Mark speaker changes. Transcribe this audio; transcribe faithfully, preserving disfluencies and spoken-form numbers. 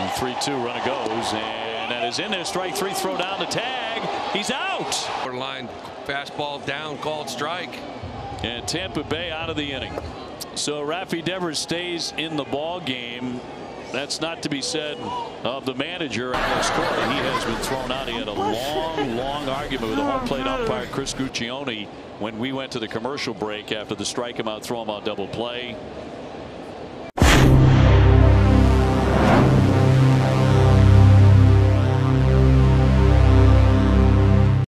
Speaker 1: three two, runner goes, and that is in there. Strike three, throw down the tag. He's out.
Speaker 2: Borderline fastball down, called strike.
Speaker 1: And Tampa Bay out of the inning. So Rafi Devers stays in the ball game. That's not to be said of the manager, Alex Cora. He has been thrown out. He had a long, long argument with the home plate umpire, Chris Guccione, when we went to the commercial break after the strike him out, throw him out double play.